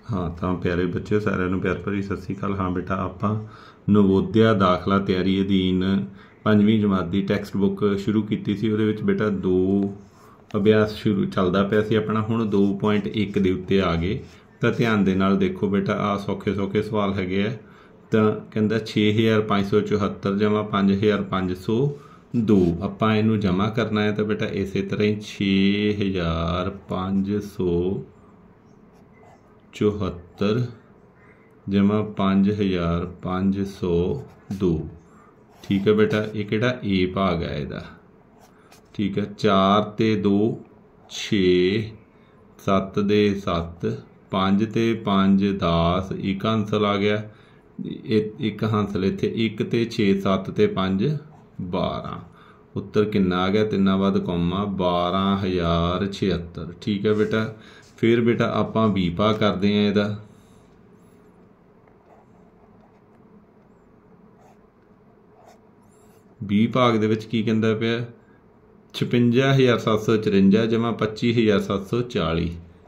हाँ तो प्यारे बच्चों सारिਆਂ ਨੂੰ प्यार भरी सत श्री अकाल। हाँ बेटा ਆਪਾਂ ਨਵੋਦਿਆ ਦਾਖਲਾ ਤਿਆਰੀ ਅਧੀਨ 5ਵੀਂ ਜਮਾਤ ਦੀ ਟੈਕਸਟ ਬੁੱਕ ਸ਼ੁਰੂ ਕੀਤੀ ਸੀ। ਉਹਦੇ ਵਿੱਚ ਬੇਟਾ 2 ਅਭਿਆਸ ਸ਼ੁਰੂ ਚੱਲਦਾ ਪਿਆ ਸੀ ਆਪਣਾ, ਹੁਣ 2.1 ਦੇ ਉੱਤੇ ਆ ਗਏ। ਤਾਂ ਧਿਆਨ ਦੇ ਨਾਲ ਦੇਖੋ ਬੇਟਾ, ਆ ਸੌਖੇ ਸੌਖੇ ਸਵਾਲ ਹੈਗੇ ਆ। ਤਾਂ ਕਹਿੰਦਾ 6574 ਜਮ੍ਹਾਂ 5502 ਆਪਾਂ ਇਹਨੂੰ ਜਮ੍ਹਾਂ ਕਰਨਾ ਹੈ। ਤਾਂ ਬੇਟਾ ਇਸੇ ਤਰ੍ਹਾਂ ਹੀ 6574 जमा 5502 ठीक है बेटा। ये किहड़ा ए भाग है इहदा, ठीक है। 4 ते 2 6, 7 दे 7, 5 ते 5 10, एक हांसल आ गया। एक हांसल इत्थे 1 ते 6, 7 ते 5 12। उत्तर कितना आ गया, 3 बाद कौमा 12076, ठीक है बेटा। फिर बेटा आपां बी भाग करते हैं इहदा। बी भाग दे विच की कहंदा पिया 56754 जमा 25740,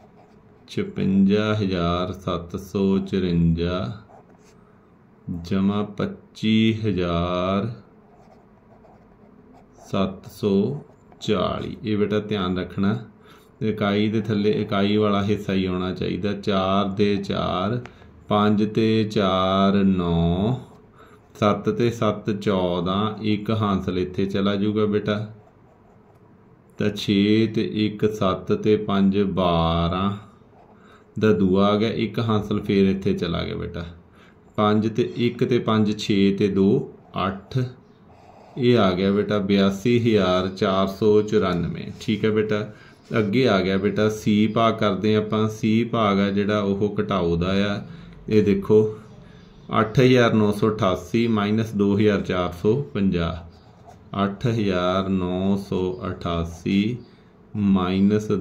56754 जमा 25740। ये बेटा ध्यान रखना, इकाई दे थल्ले इकाई वाला हिस्सा ही आना चाहिए। 4 दे 4, 5 ते 4 9, 7 ते 7 14, एक हांसल इत्थे चला जूगा बेटा। तो 6 ते 1 7 ते 5 12 दा दूआ आ गया, एक हांसल फिर इत्थे चला गया बेटा। 5 ते 1 ते 5 6 ते 2 8, ये आ गया बेटा 82494, ठीक है बेटा। अगे आ गया बेटा सी भाग करते हैं आपां। सी भाग है जिहड़ा ओह घटाओ दा आ। ये देखो 8988 माइनस 2450, 8988 माइनस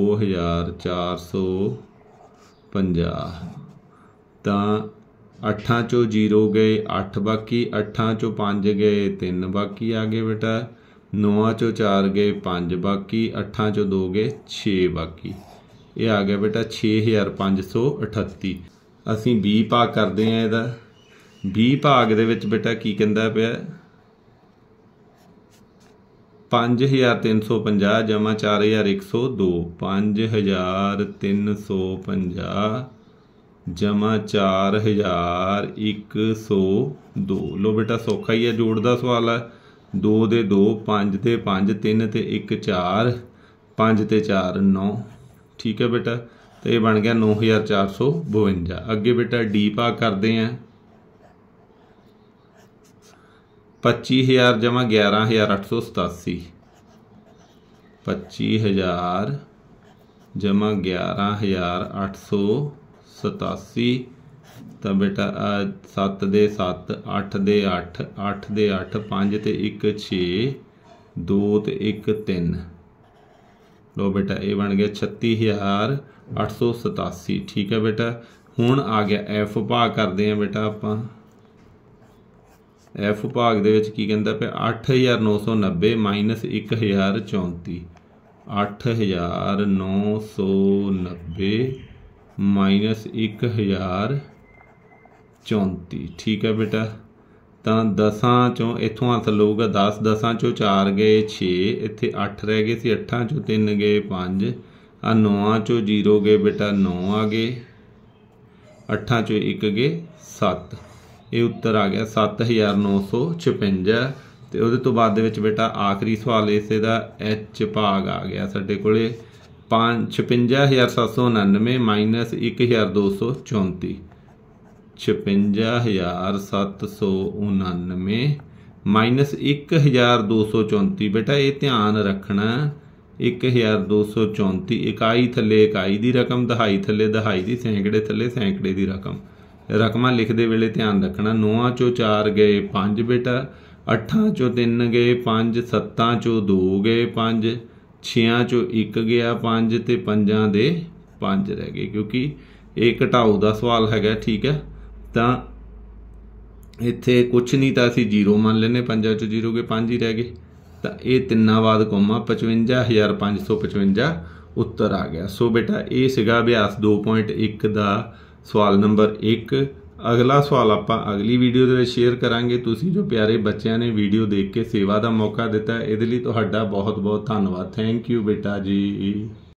2450। तो 8 चो 0 गए 8 बाकी, 8 चो 5 गए 3 बाकी आ गए बेटा। 9 चो 4 गए 5 बाकी, 8 चो 2 गए 6 बाकी। ये आ गया बेटा 6538। असीं बी भाग करते हैं इहदा। बी भाग दे विच बेटा की कहंदा पिया 5350 जमा 4102, 5350 जमा 4102। लो बेटा सौखा ही है, जोड़ दा सवाल है। 2 दे 2, 5 ते 5, 3 ते 1 4, 5 ते 4 9, ठीक है बेटा। तो ये बन गया 9452। अगे बेटा डी भाग करते हैं। 25000 जमा 11887, 25000 जमा 11887। तो बेटा 7 दे 7, 8 दे 8, 8 दे 8, 5 ते 1 6, 2 ते 1 3। लो बेटा ये बन गया 36887, ठीक है बेटा। हुण आ गया एफ भाग करते हैं बेटा आपां। एफ भाग दे विच की कहंदा पिया 8990 माइनस 1034, 8990 माइनस 1034, ठीक है बेटा। तो 10 चों इत्थों हांसल होगा 10, 10 चों 4 गए 6, इत्थे 8 रह गए सी, 8 चों 3 गए 5, 9 चों 0 गए बेटा 9 आ गए, 8 चों 1 गए 7। ये उत्तर आ गया 7956। तो उहदे तो बाद दे विच बेटा आखिरी सवाल इसे दा एच भाग आ गया साडे कोले 56799 माइनस 1234, 56799 माइनस 1234। बेटा ये ध्यान रखना 1234 इकाई थले इकाई की रकम, दहाई थले दहाई की, सैकड़े थले सैकड़े की रकम। रकमां लिखते वेले ध्यान रखना। 9 चो 4 गए 5 बेटा, 8 चो 3 गए 5, 7 चो 2 गए 5, 6 चो 1 गया 5 ते 5 दे 5 रह गए, क्योंकि ये घटाओ का सवाल है, ठीक है। तो इत्थे कुछ नहीं तो असीं 0 मान लेने, 5 चो 0 गए 5 ही रह गए। तो ये 3 बाद कौमा 55555 उत्तर आ गया। सो बेटा ये सीगा अभ्यास 2.1 का ਸਵਾਲ ਨੰਬਰ 1। ਅਗਲਾ ਸਵਾਲ ਆਪਾਂ ਅਗਲੀ ਵੀਡੀਓ ਦੇ ਵਿੱਚ ਸ਼ੇਅਰ ਕਰਾਂਗੇ। ਤੁਸੀਂ ਜੋ ਪਿਆਰੇ ਬੱਚਿਆਂ ਨੇ ਵੀਡੀਓ ਦੇਖ ਕੇ ਸੇਵਾ ਦਾ ਮੌਕਾ ਦਿੱਤਾ, ਇਹਦੇ ਲਈ ਤੁਹਾਡਾ ਬਹੁਤ ਬਹੁਤ ਧੰਨਵਾਦ। ਥੈਂਕ ਯੂ ਬੇਟਾ ਜੀ।